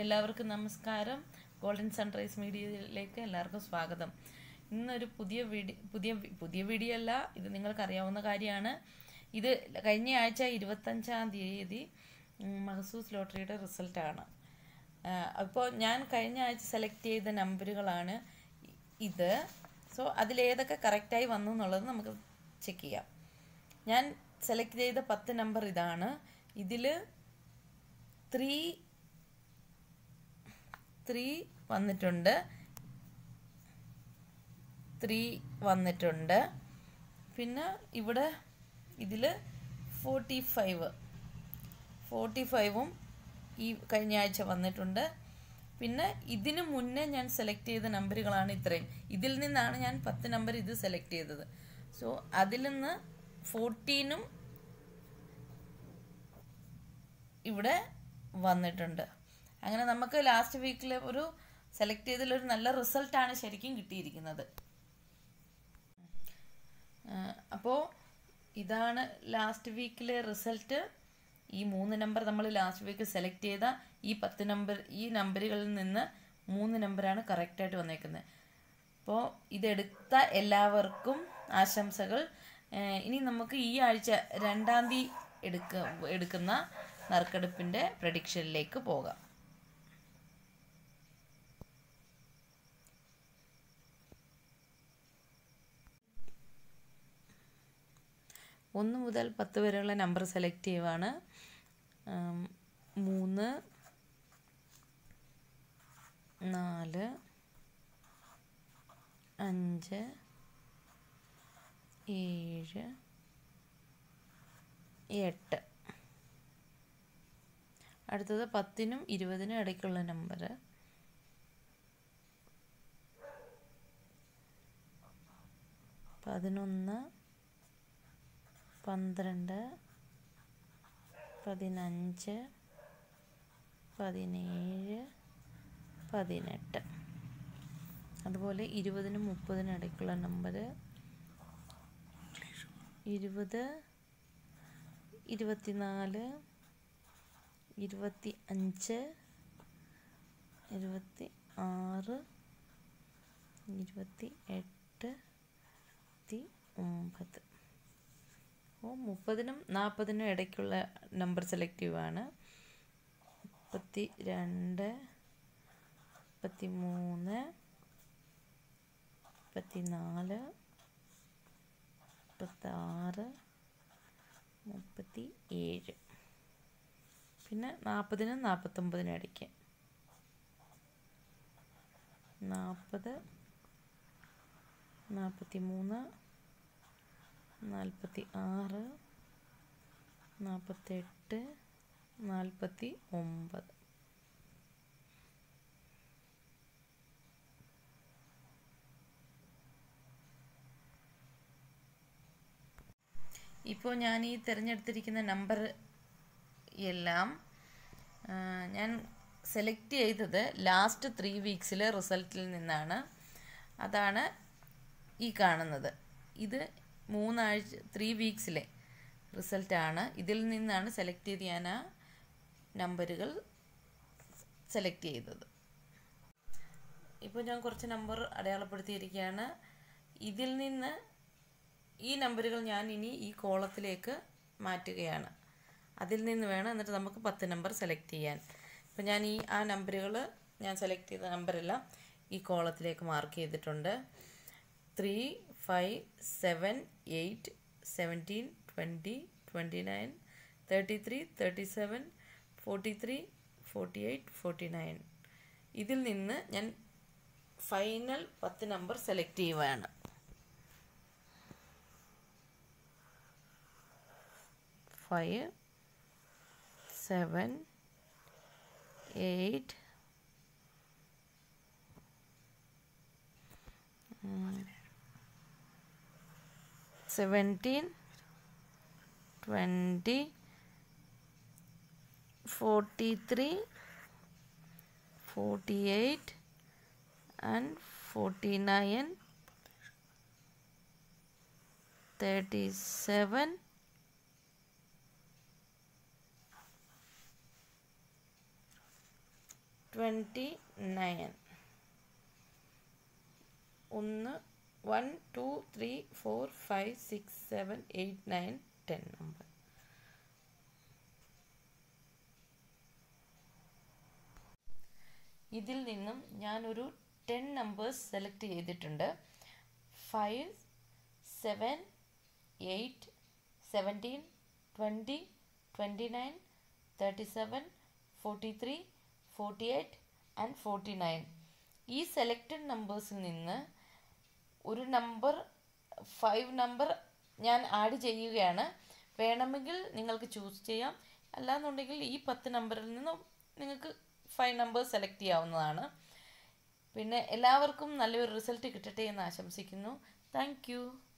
എല്ലാവർക്കും നമസ്കാരം. Golden sunrise മീഡിയയിലേക്ക് എല്ലാവർക്കും സ്വാഗതം. ഇന്നൊരു പുതിയ വീഡിയോ അല്ല, ഇത് നിങ്ങൾക്കറിയാവുന്ന കാര്യമാണ്. ഇത് കഴിഞ്ഞ ആഴ്ച 25-ാം തീയതി mahzooz ലോട്ടറിയുടെ റിസൾട്ടാണ്. അപ്പോൾ ഞാൻ കഴിഞ്ഞ ആഴ്ച സെലക്ട് ചെയ്ത നമ്പറുകളാണ് ഇത്. സോ അതിലേതൊക്കെ കറക്റ്റായി വന്നു എന്നുള്ളത് നമുക്ക് ചെക്ക് ചെയ്യാം. ഞാൻ സെലക്ട് ചെയ്ത 10 നമ്പർ ഇതാണ്. ഇതിൽ 3 വന്നിട്ടുണ്ട്. പിന്നെ ഇവിടെ ഇതിൽ 45-ഉം ഈ കഴിഞ്ഞ ആഴ്ച വന്നിട്ടുണ്ട്. പിന്നെ ഇതിനു മുന്നേ ഞാൻ സെലക്ട് ചെയ്ത നമ്പറുകളാണ് ഇത്രയും. ഇതിൽ നിന്നാണ് ഞാൻ 10 നമ്പർ ഇത് സെലക്ട് ചെയ്തത്. സോ അതിൽ നിന്ന് 14ഉം ഇവിടെ വന്നിട്ടുണ്ട്. അങ്ങനെ നമുക്ക് ലാസ്റ്റ് വീക്കിൽ ഒരു സെലക്ട് ചെയ്തതിലൊരു നല്ല റിസൾട്ടാണ് ശരിക്കും കിട്ടിയിരിക്കുന്നത്. അപ്പോൾ ഇതാണ് ലാസ്റ്റ് വീക്കിലെ റിസൾട്ട്. ഈ 3 നമ്പർ നമ്മൾ ലാസ്റ്റ് വീക്ക് സെലക്ട് ചെയ്ത ഈ നമ്പറുകളിൽ നിന്ന് 3 നമ്പറാണ് കറക്റ്റായിട്ട് വന്നേക്കുന്നത്. അപ്പോൾ ഇതെടുത്ത എല്ലാവർക്കും ആശംസകൾ. ഇനി നമുക്ക് ഈ ആഴ്ച 2-ാം തീയതി എടുക്കുന്ന നറുക്കെടുപ്പിൻ്റെ പ്രഡിക്ഷനിലേക്ക് പോകാം. ഒന്ന് മുതൽ 10 വരെയുള്ള നമ്പർ സെലക്ട് ചെയ്യുവാണ്. 3, 4, 5, 7, 8. അടുത്തത് 10-നും 20-നും ഇടയ്ക്കുള്ള നമ്പർ. 11, 12, 15, 17, 18. അതുപോലെ 20-നും 30-നും ഇടയ്ക്കുള്ള നമ്പർ 20, 24, 25, 26, 28, 29. അപ്പോൾ 30-നും 40-നും ഇടയ്ക്കുള്ള നമ്പർ സെലക്ട് ചെയ്യുവാണ്. 32, 33, 34, 36, 37. പിന്നെ 40-നും 49-നും ഇടയ്ക്ക് 40, 43, 46, 48, 49. ഇപ്പോൾ ഞാൻ ഈ തിരഞ്ഞെടുത്തിരിക്കുന്ന നമ്പർ എല്ലാം ഞാൻ സെലക്ട് ചെയ്തത് ലാസ്റ്റ് 3 വീക്സിലെ റിസൾട്ടിൽ നിന്നാണ്. അതാണ് ഈ കാണുന്നത്. ഇത് 3 വീക്സിലെ റിസൾട്ടാണ്. ഇതിൽ നിന്നാണ് സെലക്ട് ചെയ്ത് ഞാൻ ആ നമ്പറുകൾ സെലക്ട് ചെയ്തത്. ഇപ്പോൾ ഞാൻ കുറച്ച് നമ്പർ അടയാളപ്പെടുത്തിയിരിക്കുകയാണ്. ഇതിൽ നിന്ന് ഈ നമ്പറുകൾ ഞാൻ ഇനി ഈ കോളത്തിലേക്ക് മാറ്റുകയാണ്. അതിൽ നിന്ന് വേണം എന്നിട്ട് നമുക്ക് 10 നമ്പർ സെലക്ട് ചെയ്യാൻ. ഇപ്പോൾ ഞാൻ ആ നമ്പറുകൾ ഞാൻ സെലക്ട് ചെയ്ത നമ്പറെല്ലാം ഈ കോളത്തിലേക്ക് മാർക്ക് ചെയ്തിട്ടുണ്ട്. 3, 5, 7, 8, 17, 20, 29, 33, 37, 43, 48, 49. ഇതിൽ നിന്ന് ഞാൻ ഫൈനൽ 10 നമ്പർ സെലക്ട് ചെയ്യുകയാണ്. 5, 7, 8, 17, 20, 43, 48 and 49, 37, 28, 29. 1 2 3 4 5 6 7 8 9 10 നമ്പർ. ഇതിൽ നിന്നും ഞാനൊരു 10 നമ്പേഴ്സ് സെലക്ട് ചെയ്തിട്ടുണ്ട്. 5 7 8 17 20 29 37 43 48 ആൻഡ് 49. ഈ സെലക്റ്റഡ് നമ്പേഴ്സിൽ നിന്ന് ഒരു നമ്പർ 5 നമ്പർ ഞാൻ ആഡ് ചെയ്യുകയാണ്. വേണമെങ്കിൽ നിങ്ങൾക്ക് ചൂസ് ചെയ്യാം, അല്ലാന്നുണ്ടെങ്കിൽ ഈ 10 നമ്പറിൽ നിന്നും നിങ്ങൾക്ക് 5 നമ്പേഴ്സ് സെലക്ട് ചെയ്യാവുന്നതാണ്. പിന്നെ എല്ലാവർക്കും നല്ലൊരു റിസൾട്ട് കിട്ടട്ടെ എന്ന് ആശംസിക്കുന്നു. Thank U.